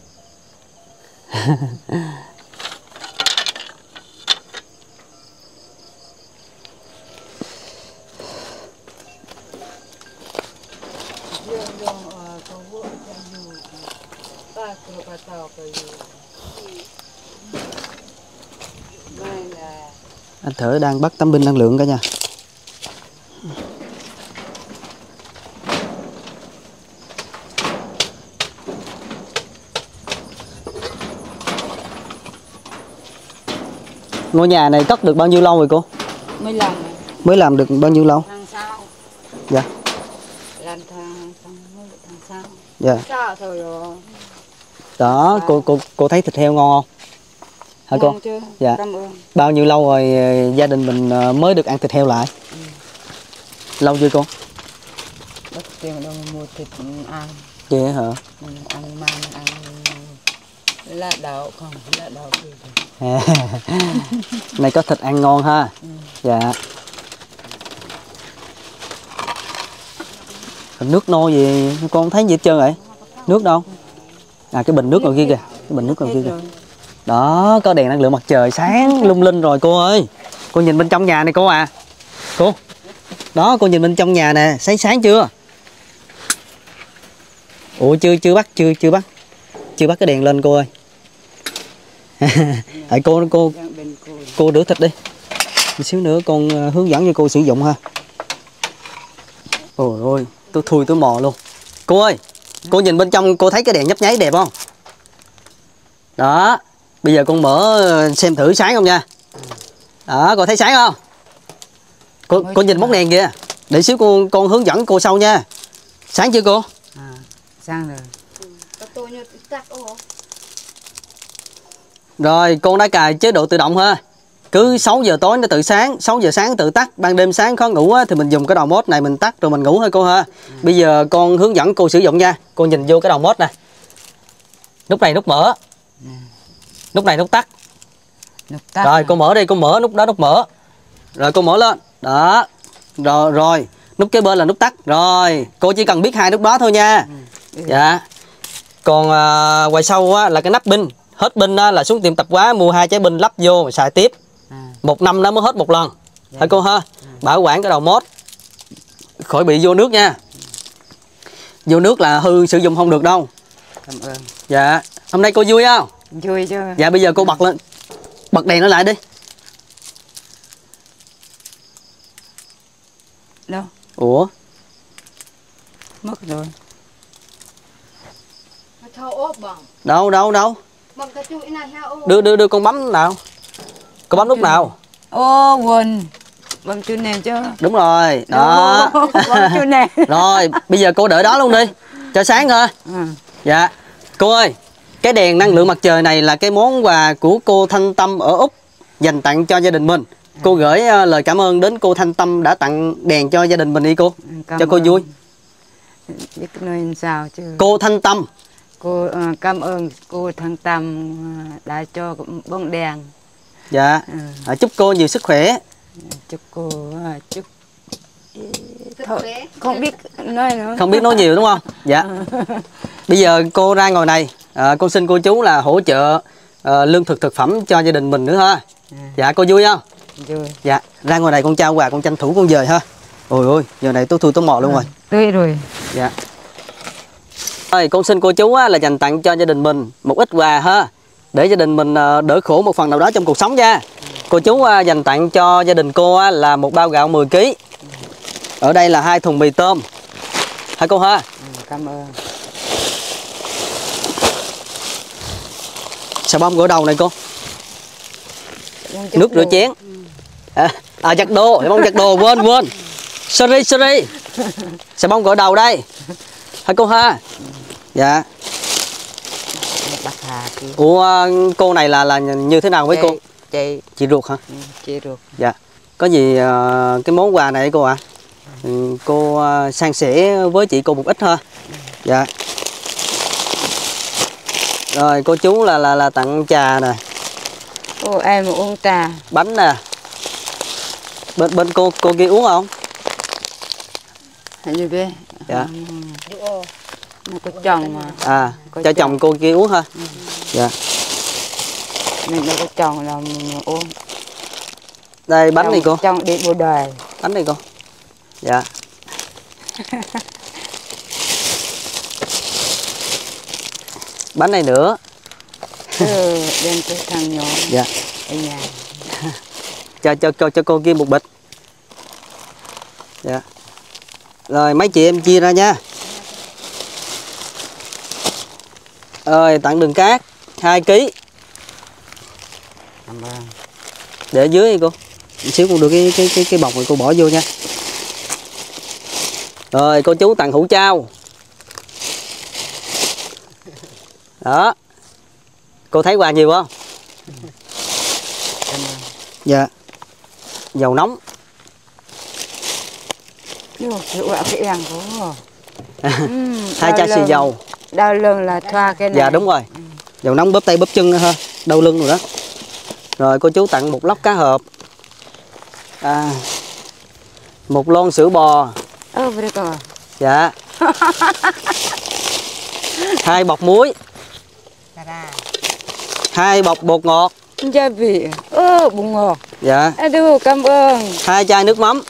Anh Thở đang bắt tấm pin năng lượng cả nha. Ngôi nhà này cất được bao nhiêu lâu rồi cô? Mới làm được bao nhiêu lâu? Tháng sau. Dạ. Làm tháng sau. Dạ. Sao thôi rồi. Đó, cô thấy thịt heo ngon không? Hả cô? Ngon chưa? Dạ. Cảm ơn. Bao nhiêu lâu rồi gia đình mình mới được ăn thịt heo lại? Lâu chưa cô? Bất tiền đâu mua thịt ăn. Vậy hả? Ăn mang ăn lá đậu không, lá đậu gì. Này có thịt ăn ngon ha. Dạ. Nước nôi gì con không thấy gì hết trơn vậy? Nước đâu? À cái bình nước ngoài kia kìa, cái bình nước ngoài kia kìa. Đó, có đèn năng lượng mặt trời sáng lung linh rồi cô ơi. Cô nhìn bên trong nhà này cô à. Cô. Đó, cô nhìn bên trong nhà nè, sáng sáng chưa? Ủa chưa bắt cái đèn lên cô ơi. Tại cô rửa thịt đi. Một xíu nữa con hướng dẫn cho cô sử dụng ha. Ôi ôi, tôi thui tôi mò luôn. Cô ơi, cô nhìn bên trong cô thấy cái đèn nhấp nháy đẹp không? Đó, bây giờ con mở xem thử sáng không nha. Đó, cô thấy sáng không? Cô nhìn bóng đèn kìa. Để xíu con hướng dẫn cô sau nha. Sáng chưa cô? Sáng rồi. Rồi, con đã cài chế độ tự động ha. Cứ 6 giờ tối nó tự sáng, 6 giờ sáng nó tự tắt. Ban đêm sáng khó ngủ á, thì mình dùng cái đầu mốt này mình tắt rồi mình ngủ thôi cô ha. Bây giờ con hướng dẫn cô sử dụng nha. Cô nhìn vô cái đầu mốt nè. Nút này nút mở. Nút này nút tắt. Rồi cô mở đi, cô mở nút đó nút mở. Rồi cô mở lên. Đó. Rồi, nút kế bên là nút tắt. Rồi, cô chỉ cần biết 2 nút đó thôi nha. Dạ. Còn ngoài sau á, là cái nắp pin. Hết pin á, là xuống tiệm tạp hóa mua 2 trái pin lắp vô xài tiếp. 1 năm nó mới hết một lần. Hả cô ha? Bảo quản cái đầu mốt khỏi bị vô nước nha. Vô nước là hư sử dụng không được đâu. Cảm ơn. Dạ. Hôm nay cô vui không? Vui chứ. Dạ bây giờ cô bật lên. Bật đèn nó lại đi. Đâu? Ủa? Mất rồi. Đâu? Đưa con bấm nào. Cô bấm nút nào? Ô quên. bấm chuông nè chứ. Đúng rồi, đó. Bấm chuông nè. Rồi, bây giờ cô đợi đó luôn đi, cho sáng thôi. Dạ, cô ơi, cái đèn năng lượng mặt trời này là cái món quà của cô Thanh Tâm ở Úc dành tặng cho gia đình mình. Cô gửi lời cảm ơn đến cô Thanh Tâm đã tặng đèn cho gia đình mình đi cô, cho cô vui. Biết nói sao chứ. Cô Thanh Tâm. Cô cảm ơn cô Thanh Tâm đã cho bóng đèn. Dạ, chúc cô nhiều sức khỏe. Chúc cô chúc thôi, không biết nói nữa. Không biết nói nhiều đúng không? Dạ. Bây giờ cô ra ngồi này, con xin cô chú là hỗ trợ lương thực thực phẩm cho gia đình mình nữa ha. Dạ, cô vui không? Vui. Dạ, ra ngồi này con trao quà, con tranh thủ con dời ha. Ôi ôi, giờ này tôi thui tôi mò luôn rồi. Tươi rồi. Dạ. Rồi, con xin cô chú là dành tặng cho gia đình mình một ít quà ha, để gia đình mình đỡ khổ một phần nào đó trong cuộc sống nha. Cô chú dành tặng cho gia đình cô là một bao gạo 10 kg. Ở đây là 2 thùng mì tôm. Hả cô ha? Cảm ơn. Xà bông gội đầu này cô. Nước rửa chén. Giặt đồ, xà bông giặt đồ, quên. Sorry. Xà bông gội đầu đây. Hả cô ha? Dạ. Ủa cô này là như thế nào với cô? Chị ruột hả? Chị ruột. Dạ. Có gì cái món quà này cô ạ? Cô san sẻ với chị cô một ít ha. Dạ. Rồi cô chú là tặng trà nè. Ô em uống trà. Bánh nè. Bên cô kia uống không? Như thế. Dạ. Nó có chồng mà. Cho chồng cô kia uống ha. Dạ. Mình đâu có chồng là uống. Đây bánh này cô. Chồng đi bộ đời. Bánh này cô. Dạ. Bánh này nữa. Đem cho thằng nhỏ. Dạ. Ở nhà. Cho cô kia một bịch. Dạ. Rồi mấy chị em chia ra nha. Rồi tặng đường cát 2 kg. Cảm ơn. Để ở dưới đi cô. Một xíu con đưa cái bọc này cô bỏ vô nha. Rồi cô chú tặng hũ trao. Đó. Cô thấy quà nhiều không? Dạ. Dầu nóng. Hai chai xì dầu. Đau lưng là thoa cái này. Dạ đúng rồi. Dầu nóng bóp tay bóp chân nữa ha. Đau lưng rồi đó. Rồi cô chú tặng một lóc cá hộp. Một lon sữa bò. Dạ. 2 bọc muối. 2 bọc bột ngọt. Gia vị. Bột ngọt. Dạ. Cảm ơn. 2 chai nước mắm.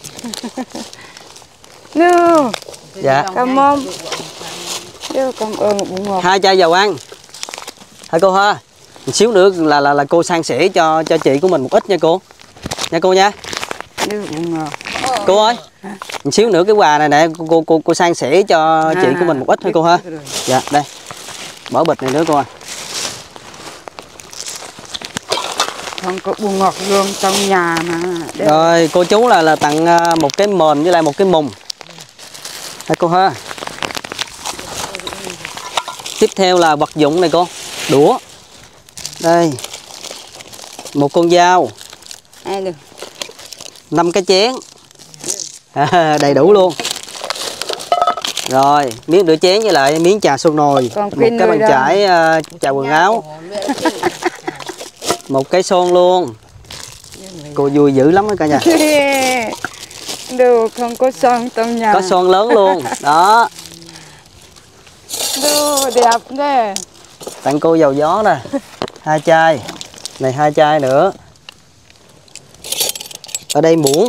Dạ. Cảm ơn. Cảm ơn bột ngọt. 2 chai dầu ăn. Hả cô ha? Một xíu nữa là cô san sẻ cho chị của mình một ít nha cô. Nha cô nha. Cô ơi. Một xíu nữa cái quà này nè cô san sẻ cho chị của mình một ít thôi cô ha. Dạ đây. Bỏ bịch này nữa cô ơi. Không có bột ngọt luôn trong nhà mà. Rồi cô chú là tặng một cái mền với lại một cái mùng. Hả cô ha? Tiếp theo là vật dụng này cô. Đũa. Đây. Một con dao. 5 cái chén. Đầy đủ luôn. Rồi miếng rửa chén với lại miếng trà xô nồi. Một cái bàn chải chà quần áo. Một cái son luôn. Cô vui dữ lắm đó cả nhà. Đồ không có son trong nhà. Có son lớn luôn. Đó. Đồ đẹp thế. Tặng cô dầu gió nè. 2 chai. Này 2 chai nữa. Ở đây muỗng.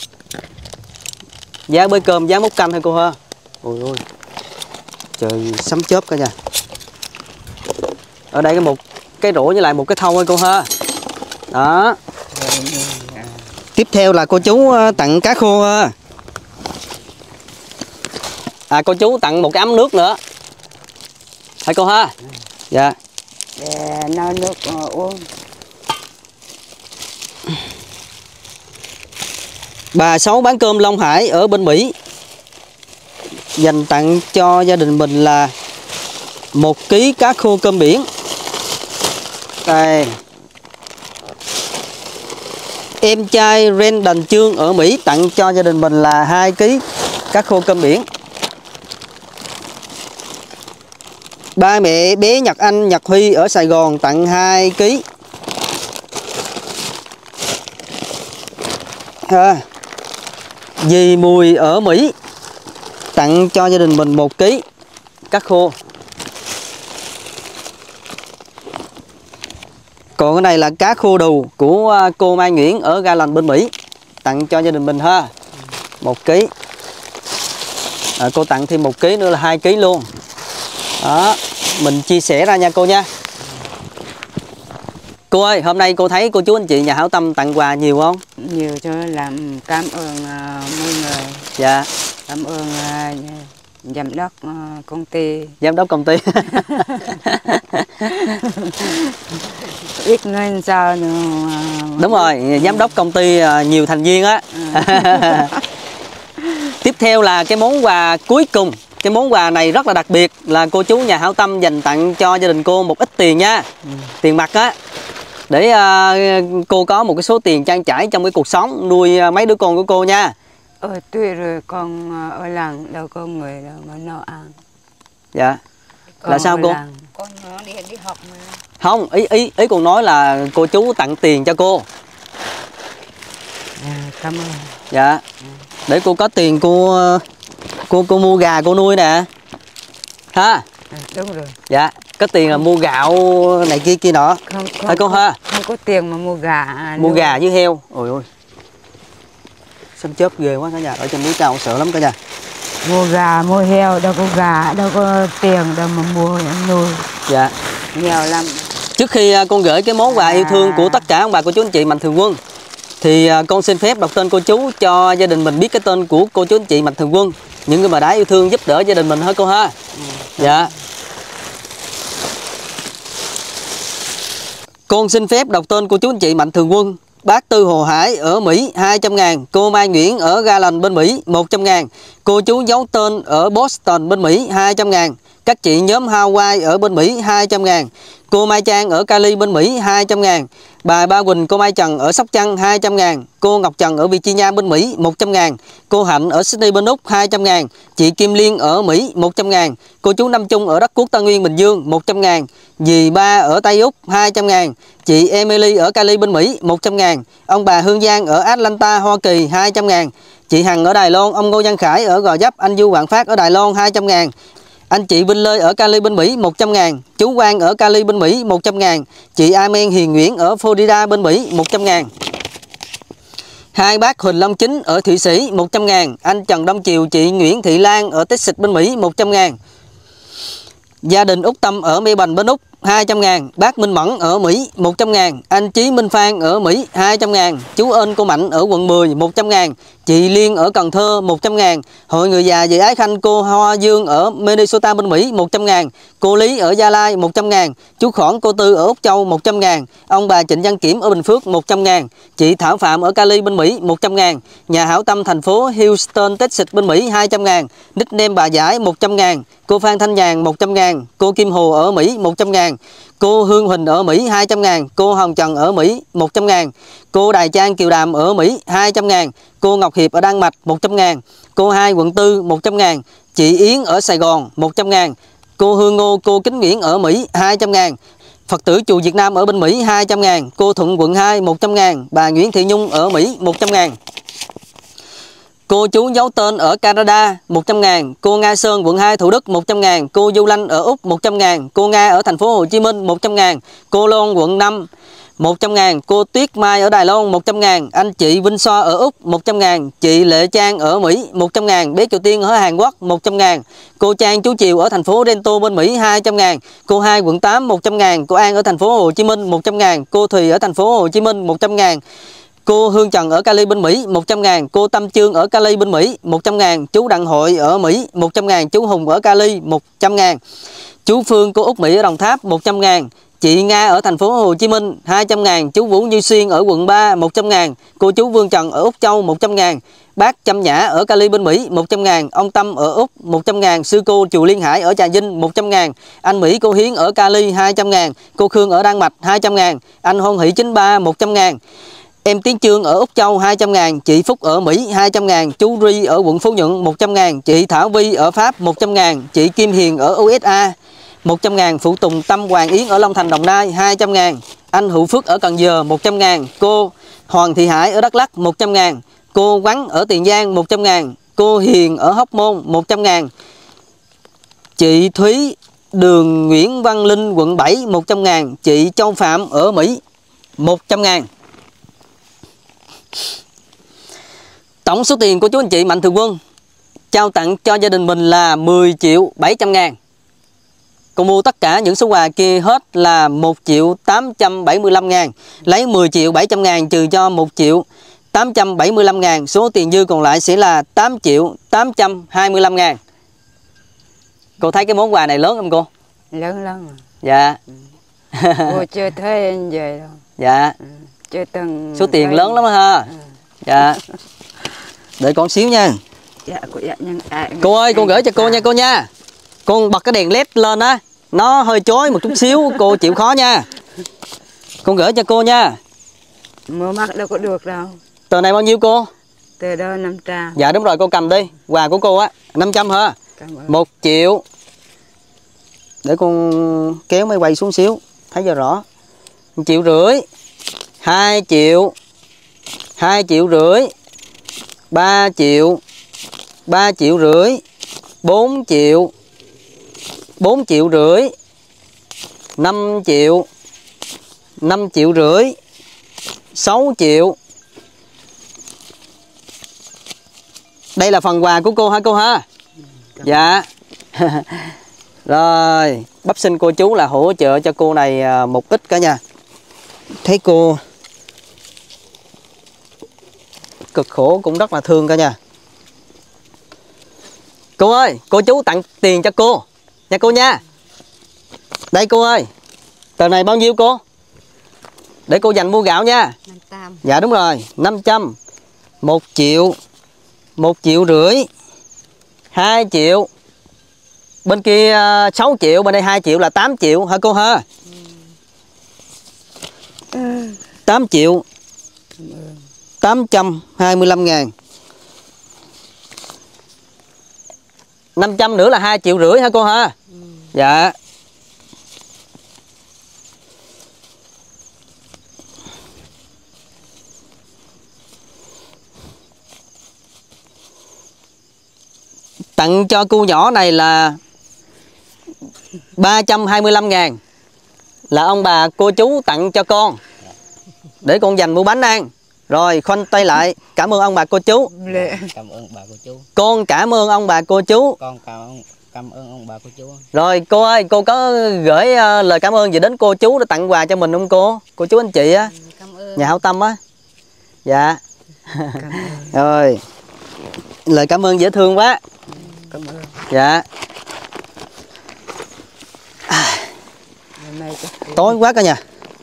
Giá bới cơm, giá múc canh thôi cô ha. Ôi ôi. Trời sấm chớp cả nhà. Ở đây một cái rổ với lại một cái thau thôi cô ha. Đó. Tiếp theo là cô chú tặng cá khô ha. Cô chú tặng một cái ấm nước nữa. Hả cô ha? Dạ. Để nấu nước uống. Bà Sáu bán cơm Long Hải ở bên Mỹ dành tặng cho gia đình mình là 1 kg cá khô cơm biển. Đây. Em trai Ren Đành Chương ở Mỹ tặng cho gia đình mình là 2 kg cá khô cơm biển. Ba mẹ bé Nhật Anh, Nhật Huy ở Sài Gòn tặng 2 kg. Dì Mùi ở Mỹ tặng cho gia đình mình 1 kg cá khô. Còn cái này là cá khô đù của cô Mai Nguyễn ở Ga Lành bên Mỹ tặng cho gia đình mình ha, 1 kg. Cô tặng thêm 1 kg nữa là 2 kg luôn. Đó, mình chia sẻ ra nha cô nha. Cô ơi, hôm nay cô thấy cô chú anh chị nhà hảo tâm tặng quà nhiều không? Nhiều, cho làm cảm ơn mọi người. Dạ. Cảm ơn giám đốc công ty. Giám đốc công ty. Ít ngân sao nữa. Đúng rồi, giám đốc công ty nhiều thành viên á. Tiếp theo là cái món quà cuối cùng. Cái món quà này rất là đặc biệt, là cô chú nhà hảo tâm dành tặng cho gia đình cô một ít tiền nha. Tiền mặt á, để cô có một cái số tiền trang trải trong cái cuộc sống, nuôi mấy đứa con của cô nha. Tuy rồi con ở làng đâu có người đâu mà nó ăn. Dạ. Là sao cô? Con nó đi học mà. Không, ý cô nói là cô chú tặng tiền cho cô. Cảm ơn. Dạ. Để cô có tiền cô mua gà cô nuôi nè. Ha? Đúng rồi. Dạ, có tiền là mua gạo này kia nọ. Phải cô ha? Không có tiền mà mua gà. Mua gà với heo. Ôi ôi. Sấm chớp ghê quá cả nhà, ở trên núi cao sợ lắm cả nhà. Mua gà, mua heo, đâu có gà, đâu có tiền đâu mà mua nuôi. Dạ. Nhiều lắm. Trước khi con gửi cái món quà yêu thương của tất cả ông bà cô chú anh chị mạnh thường quân, thì con xin phép đọc tên cô chú cho gia đình mình biết cái tên của cô chú anh chị mạnh thường quân, những người mà đã yêu thương giúp đỡ gia đình mình hả cô ha? Dạ. Con xin phép đọc tên cô chú anh chị mạnh thường quân. Bác Tư Hồ Hải ở Mỹ 200.000, cô Mai Nguyễn ở Ga Lành bên Mỹ 100.000, cô chú giấu tên ở Boston bên Mỹ 200.000, các chị nhóm Hawaii ở bên Mỹ 200.000, cô Mai Trang ở Cali bên Mỹ 200.000, bà Ba Quỳnh, cô Mai Trần ở Sóc Trăng 200.000, cô Ngọc Trần ở Virginia bên Mỹ 100.000, cô Hạnh ở Sydney bên Úc 200.000, chị Kim Liên ở Mỹ 100.000, cô chú Nam Trung ở Đất Quốc Tân Nguyên Bình Dương 100.000, dì Ba ở Tây Úc 200.000, chị Emily ở Cali bên Mỹ 100.000, ông bà Hương Giang ở Atlanta Hoa Kỳ 200.000, chị Hằng ở Đài Loan, ông Ngô Văn Khải ở Gò Vấp, anh Du Hoàng Phát ở Đài Loan 200.000, anh chị Vinh Lê ở Cali bên Mỹ 100.000, chú Quang ở Cali bên Mỹ 100.000, chị Amen Hiền Nguyễn ở Florida bên Mỹ 100.000. Hai bác Huỳnh Long Chính ở Thụy Sĩ 100.000, anh Trần Đông Triều, chị Nguyễn Thị Lan ở Texas bên Mỹ 100.000. Gia đình Úc Tâm ở Melbourne bên Úc 200.000, bác Minh Mẫn ở Mỹ 100.000, anh Chí Minh Phan ở Mỹ 200.000, chú Ên cô Mạnh ở quận 10 100.000, chị Liên ở Cần Thơ 100.000, hội người già dì Ái Khanh, cô Hoa Dương ở Minnesota bên Mỹ 100.000, cô Lý ở Gia Lai 100.000, chú Khỏn cô Tư ở Úc Châu 100.000, ông bà Trịnh Văn Kiểm ở Bình Phước 100.000, chị Thảo Phạm ở Cali bên Mỹ 100.000, nhà hảo tâm thành phố Houston Texas bên Mỹ 200.000, nickname bà Giải 100.000, cô Phan Thanh Nhàn 100.000, cô Kim Hồ ở Mỹ 100.000, cô Hương Huỳnh ở Mỹ 200.000, cô Hồng Trần ở Mỹ 100.000, cô Đài Trang Kiều Đàm ở Mỹ 200.000, cô Ngọc Hiệp ở Đan Mạch 100.000, cô Hai quận 4 100.000, chị Yến ở Sài Gòn 100.000, cô Hương Ngô, cô Kính Nguyễn ở Mỹ 200.000, Phật tử chùa Việt Nam ở bên Mỹ 200.000, cô Thuận quận 2 100.000, bà Nguyễn Thị Nhung ở Mỹ 100.000. Cô chú giấu tên ở Canada 100.000, cô Nga Sơn quận 2 Thủ Đức 100.000, cô Du Lanh ở Úc 100.000, cô Nga ở thành phố Hồ Chí Minh 100.000, cô Loan quận 5 100.000, cô Tuyết Mai ở Đài Loan 100.000, anh chị Vinh Xoa ở Úc 100.000, chị Lệ Trang ở Mỹ 100.000, bé Kiều Tiên ở Hàn Quốc 100.000, cô Trang chú Chiều ở thành phố Rento bên Mỹ 200.000, cô Hai quận 8 100.000, cô An ở thành phố Hồ Chí Minh 100.000, cô Thùy ở thành phố Hồ Chí Minh 100.000, cô Hương Trần ở Cali bên Mỹ 100.000, cô Tâm Trương ở Cali bên Mỹ 100.000, chú Đặng Hội ở Mỹ 100.000, chú Hùng ở Cali 100.000, chú Phương cô Úc Mỹ ở Đồng Tháp 100.000, chị Nga ở thành phố Hồ Chí Minh 200.000, chú Vũ Như Xuyên ở quận 3 100.000, cô chú Vương Trần ở Úc Châu 100.000, bác Trâm Nhã ở Cali bên Mỹ 100.000, ông Tâm ở Úc 100.000, sư cô Chùa Liên Hải ở Trà Vinh 100.000, anh Mỹ cô Hiến ở Cali 200.000, cô Khương ở Đan Mạch 200.000, anh Hôn Hỷ 93 100.000, em Tiến Trương ở Úc Châu 200.000, chị Phúc ở Mỹ 200.000, chú Ri ở quận Phú Nhuận 100.000, chị Thảo Vi ở Pháp 100.000, chị Kim Hiền ở USA 100.000, phụ tùng Tâm Hoàng Yến ở Long Thành Đồng Nai 200.000, anh Hữu Phước ở Cần Giờ 100.000, cô Hoàng Thị Hải ở Đắk Lắk 100.000, cô Quắn ở Tiền Giang 100.000, cô Hiền ở Hóc Môn 100.000, chị Thúy đường Nguyễn Văn Linh quận 7 100.000, chị Châu Phạm ở Mỹ 100.000. Tổng số tiền của chú anh chị mạnh thường quân trao tặng cho gia đình mình là 10.700.000. Cô mua tất cả những số quà kia hết là 1.875.000. Lấy 10.700.000 trừ cho 1.875.000, số tiền dư còn lại sẽ là 8.825.000. Cô thấy cái món quà này lớn không cô? Lớn lắm. Dạ. Cô chưa thấy anh về đâu. Dạ. Chưa từng. Số tiền thấy... lớn lắm ha. Dạ. Đợi con xíu nha. Dạ, cô dạ nhân cô ơi, con gửi cho cô nha cô nha. Con bật cái đèn led lên á, nó hơi chói một chút xíu, cô chịu khó nha. Con gửi cho cô nha. Mua mắt đâu có được đâu. Tờ này bao nhiêu cô? Tờ đó 500. Dạ đúng rồi, cô cầm đi. Quà của cô á 500 hả? 1 triệu. Để con kéo máy quay xuống xíu thấy cho rõ. 1,5 triệu, 2 triệu, 2,5 triệu, 3 triệu, 3,5 triệu, 4 triệu, 4,5 triệu, 5 triệu, 5,5 triệu, 6 triệu. Đây là phần quà của cô hả cô ha? Dạ. Rồi, bắp xin cô chú là hỗ trợ cho cô này một ít cả nhà. Thấy cô cực khổ cũng rất là thương cả nhà. Cô ơi, cô chú tặng tiền cho cô nha cô nha. Đây cô ơi, tờ này bao nhiêu cô? Để cô dành mua gạo nha. 500. Dạ đúng rồi, 500. 1 triệu, 1,5 triệu, 2 triệu. Bên kia 6 triệu, bên đây 2 triệu là 8 triệu hả cô ha? 8 triệu 825.000. 500 nữa là 2,5 triệu hả cô ha? Dạ. Tặng cho cô nhỏ này là 325.000. Là ông bà cô chú tặng cho con để con dành mua bánh ăn. Rồi khoanh tay lại. Cảm ơn ông bà cô chú. Cảm ơn bà cô chú. Con cảm ơn ông bà cô chú. Con cảm ơn ông bà cô chú. Rồi cô ơi, cô có gửi lời cảm ơn gì đến cô chú để tặng quà cho mình không cô? Cô chú anh chị á. Cảm ơn. Nhà hảo tâm á. Dạ. Rồi. Lời cảm ơn dễ thương quá. Cảm ơn. Dạ. Tối quá cả nhà.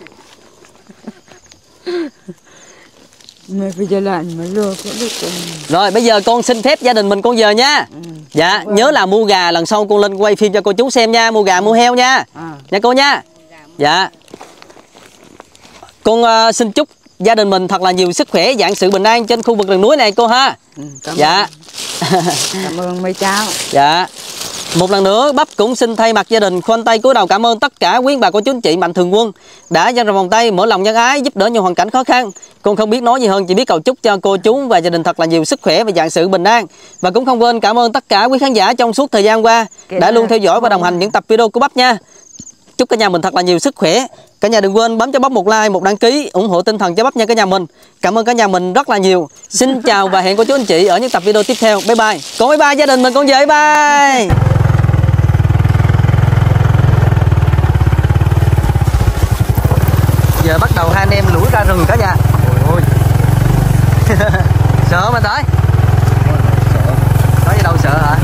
Mẹ bây giờ lạnh mà lừa có được. Rồi bây giờ con xin phép gia đình mình con về nha. Dạ, nhớ là mua gà lần sau con lên quay phim cho cô chú xem nha, mua gà mua heo nha. Nha cô nha. Dạ. Con xin chúc gia đình mình thật là nhiều sức khỏe, vạn sự bình an trên khu vực rừng núi này cô ha. Dạ. Cảm ơn mấy cháu. Dạ. Một lần nữa Bắp cũng xin thay mặt gia đình khoanh tay cúi đầu cảm ơn tất cả quý bà cô chú anh chị mạnh thường quân đã dang rộng vòng tay mở lòng nhân ái giúp đỡ những hoàn cảnh khó khăn. Con không biết nói gì hơn, chỉ biết cầu chúc cho cô chú và gia đình thật là nhiều sức khỏe và vạn sự bình an. Và cũng không quên cảm ơn tất cả quý khán giả trong suốt thời gian qua đã luôn theo dõi và đồng hành những tập video của Bắp nha. Chúc cả nhà mình thật là nhiều sức khỏe. Cả nhà đừng quên bấm cho Bắp một like, một đăng ký ủng hộ tinh thần cho Bắp nha cả nhà mình. Cảm ơn cả nhà mình rất là nhiều. Xin chào và hẹn cô chú anh chị ở những tập video tiếp theo. Bye bye. Con bye bye gia đình mình, con về bye bye. Giờ bắt đầu hai anh em lủi ra rừng cả nhà. Ôi. Sợ mà tới. Có gì đâu sợ hả?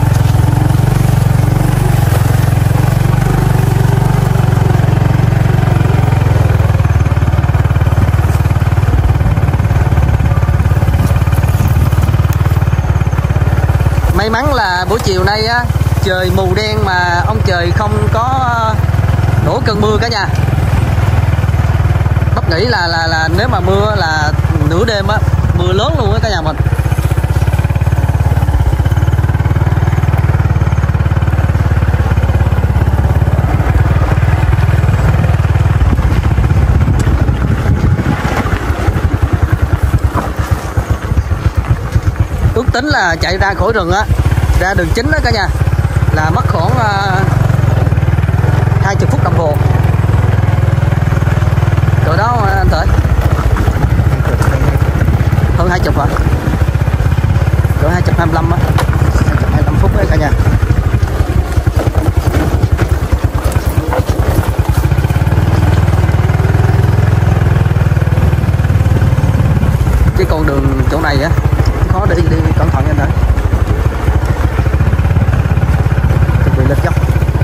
buổi chiều nay á, trời mù đen mà ông trời không có đổ cơn mưa cả nhà. Bắp nghĩ là nếu mà mưa là nửa đêm á, mưa lớn luôn á cả nhà mình. Ước tính là chạy ra khỏi rừng á, ra đường chính đó cả nhà, là mất khoảng 20 phút đồng hồ. Rồi đó anh Thời, hơn 20 hả? Cỡ 225 á, 225 phút đấy cả nhà. Cái con đường chỗ này á khó đi cẩn thận anh Thời, chuẩn bị lên dốc.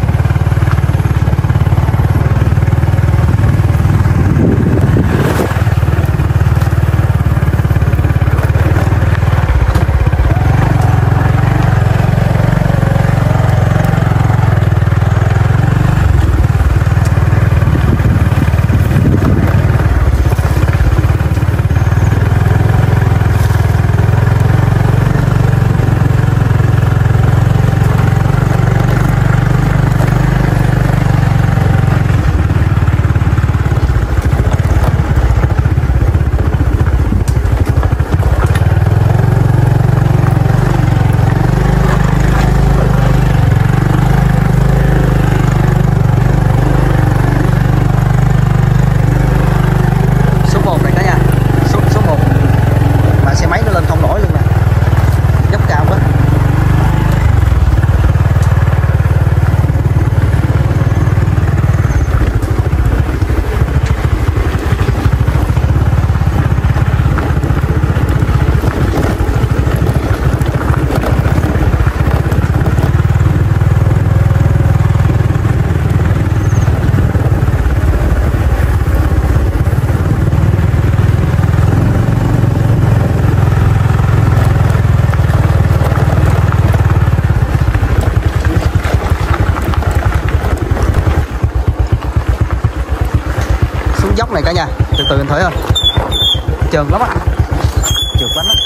Dốc này cả nhà, từ từ anh thấy không, trơn lắm á, trượt lắm á.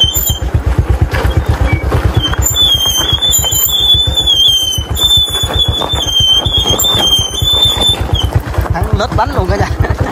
Hắn lết bánh luôn cả nhà.